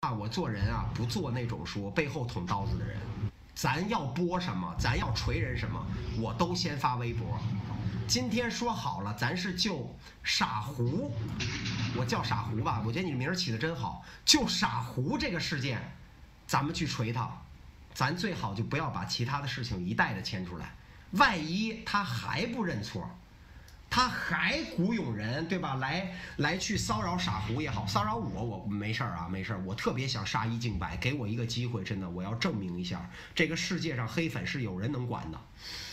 我做人啊，不做那种说背后捅刀子的人。咱要播什么，咱要锤人什么，我都先发微博。今天说好了，咱是就傻胡，我叫傻胡吧，我觉得你名儿起得真好。就傻胡这个事件，咱们去锤他，咱最好就不要把其他的事情一带的牵出来。万一他还不认错，他还鼓咏人，对吧？来去骚扰傻胡也好，骚扰我没事儿啊，没事儿。我特别想杀一儆百，给我一个机会，真的，我要证明一下，这个世界上黑粉是有人能管的。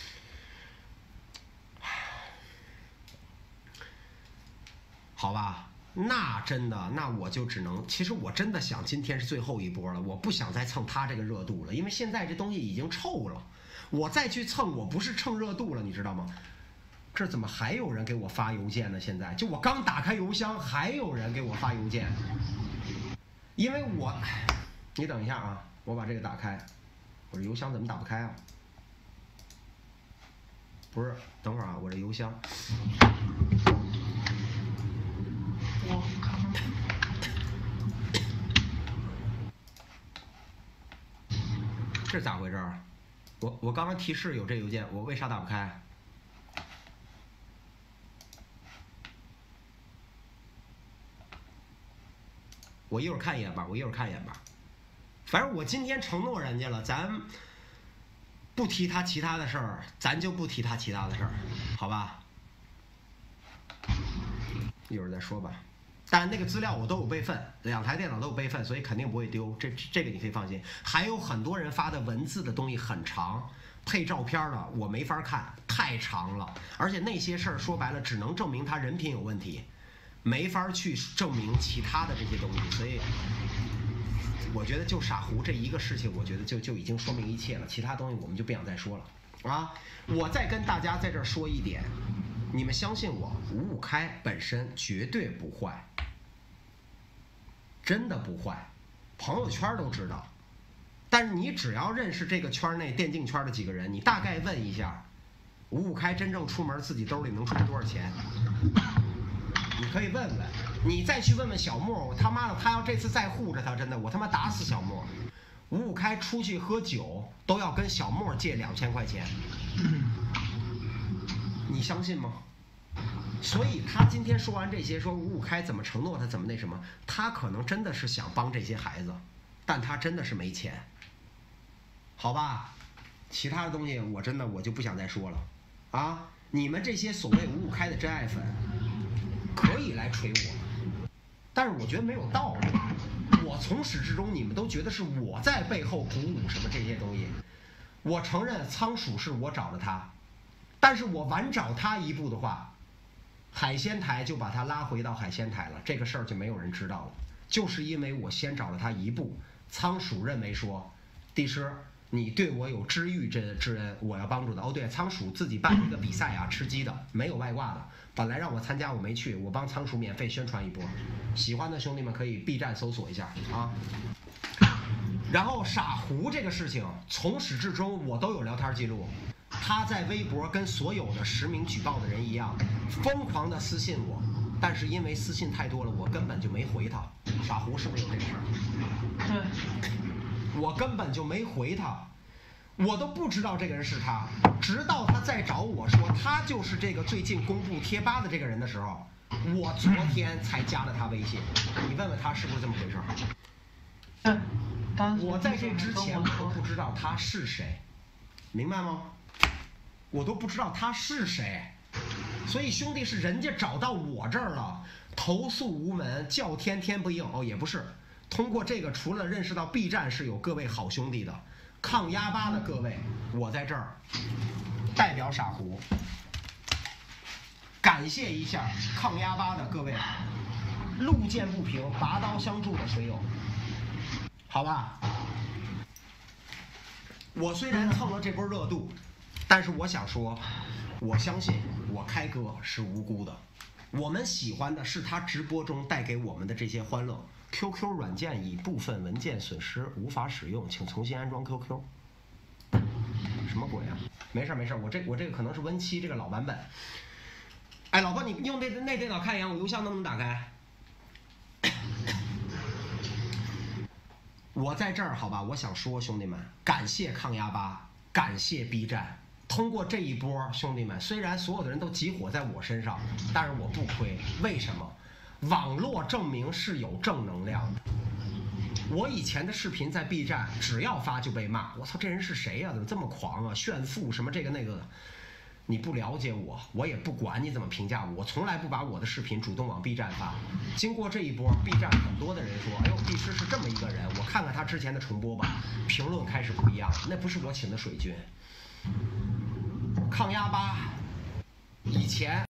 好吧，那真的，那我就只能，其实我真的想今天是最后一波了，我不想再蹭他这个热度了，因为现在这东西已经臭了，我再去蹭，我不是蹭热度了，你知道吗？这怎么还有人给我发邮件呢？现在就我刚打开邮箱，还有人给我发邮件，因为你等一下啊，我把这个打开，我这邮箱怎么打不开啊？不是，等会儿啊，我这邮箱。这是咋回事儿？我刚刚提示有这邮件，我为啥打不开？我一会儿看一眼吧，反正我今天承诺人家了，咱不提他其他的事儿，咱就不提他其他的事儿，好吧？一会儿再说吧。但那个资料我都有备份，2台电脑都有备份，所以肯定不会丢，这个你可以放心。还有很多人发的文字的东西很长，配照片的我没法看，太长了，而且那些事儿说白了只能证明他人品有问题，没法去证明其他的这些东西，所以我觉得就傻胡这一个事情，我觉得就已经说明一切了，其他东西我们就不想再说了啊！我再跟大家在这儿说一点，你们相信我，5五开本身绝对不坏，真的不坏，朋友圈都知道。但是你只要认识这个圈内电竞圈的几个人，你大概问一下，5五开真正出门自己兜里能揣多少钱？你可以问问，你再去问问小莫，我他妈的，他要这次再护着他，真的，我他妈打死小莫。5五开出去喝酒都要跟小莫借2000块钱，你相信吗？所以他今天说完这些，说5五开怎么承诺他怎么那什么，他可能真的是想帮这些孩子，但他真的是没钱，好吧？其他的东西我真的我就不想再说了啊！你们这些所谓5五开的真爱粉，可以来锤我，但是我觉得没有道理。我从始至终你们都觉得是我在背后鼓舞什么这些东西。我承认仓鼠是我找的他，但是我晚找他一步的话，海鲜台就把他拉回到海鲜台了，这个事儿就没有人知道了。就是因为我先找了他一步，仓鼠认为说，帝师你对我有知遇之恩，我要帮助的。哦对，仓鼠自己办了一个比赛啊，吃鸡的，没有外挂的，本来让我参加我没去，我帮仓鼠免费宣传一波，喜欢的兄弟们可以 B 站搜索一下啊。然后傻胡这个事情，从始至终我都有聊天记录，他在微博跟所有的实名举报的人一样，疯狂的私信我，但是因为私信太多了，我根本就没回他。傻胡是不是有这个事儿？对，我根本就没回他，我都不知道这个人是他，直到他再找我说他就是这个最近公布贴吧的这个人的时候，我昨天才加了他微信。你问问他是不是这么回事儿？我在这之前我都不知道他是谁，明白吗？我都不知道他是谁，所以兄弟是人家找到我这儿了，投诉无门，叫天天不应。哦，也不是，通过这个除了认识到 B 站是有各位好兄弟的，抗压吧的各位，我在这儿代表傻胡感谢一下抗压吧的各位路见不平拔刀相助的水友，好吧？我虽然蹭了这波热度，但是我想说，我相信我开哥是无辜的，我们喜欢的是他直播中带给我们的这些欢乐。QQ 软件已部分文件损失无法使用，请重新安装 QQ。什么鬼啊？没事没事，我这个可能是Win7这个老版本。哎，老婆，你用那电脑看一眼，我邮箱能不能打开？ 我在这儿好吧，我想说兄弟们，感谢抗压吧，感谢 B 站。通过这一波，兄弟们，虽然所有的人都集火在我身上，但是我不亏。为什么？网络证明是有正能量的。我以前的视频在 B 站，只要发就被骂。我操，这人是谁呀？怎么这么狂啊？炫富什么这个那个的。你不了解我，我也不管你怎么评价我，我从来不把我的视频主动往 B 站发。经过这一波 ，B 站很多的人说，哎呦，帝师是这么一个人，我看看他之前的重播吧。评论开始不一样了，那不是我请的水军。抗压吧，以前。